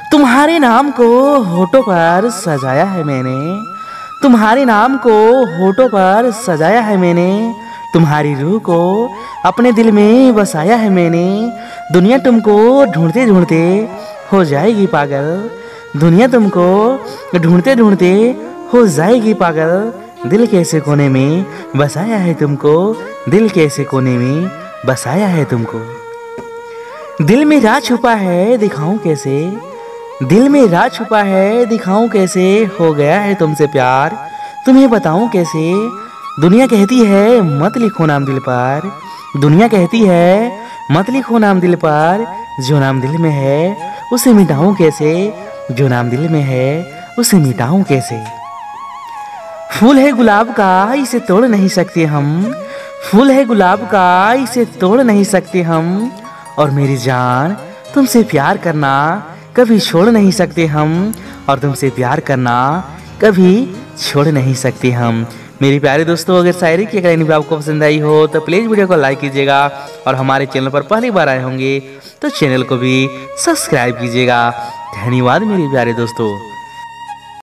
तुम्हारे नाम को होठों पर सजाया है मैंने, तुम्हारे नाम को होठों पर सजाया है मैंने, तुम्हारी रूह को अपने दिल में बसाया है मैंने। दुनिया तुमको ढूंढते ढूंढते हो जाएगी पागल, दुनिया तुमको ढूंढते ढूंढते हो जाएगी पागल। दिल के ऐसे कोने में बसाया है तुमको, दिल के ऐसे कोने में बसाया है तुमको। दिल में राज छुपा है दिखाऊं कैसे, दिल में राज छुपा है दिखाऊं कैसे, हो गया है तुमसे प्यार तुम्हें बताऊं कैसे। दुनिया कहती है मत लिखो नाम दिल पर, दुनिया कहती है मत लिखो नाम दिल पर, जो नाम दिल में है उसे मिटाऊं कैसे, जो नाम दिल में है उसे मिटाऊं कैसे। फूल है गुलाब का इसे तोड़ नहीं सकते हम, फूल है गुलाब का इसे तोड़ नहीं सकते हम, और मेरी जान तुमसे प्यार करना कभी छोड़ नहीं सकते हम, और तुमसे प्यार करना कभी छोड़ नहीं सकते हम। मेरे प्यारे दोस्तों, अगर शायरी की कहानी आपको पसंद आई हो तो प्लीज़ वीडियो को लाइक कीजिएगा, और हमारे चैनल पर पहली बार आए होंगे तो चैनल को भी सब्सक्राइब कीजिएगा। धन्यवाद मेरे प्यारे दोस्तों।